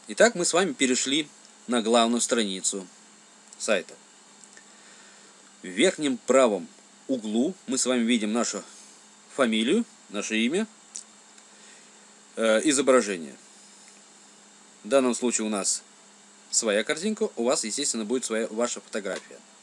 Итак, мы с вами перешли на главную страницу сайта. В верхнем правом углу мы с вами видим нашу фамилию, наше имя, изображение. В данном случае у нас своя картинка, у вас, естественно, будет ваша фотография.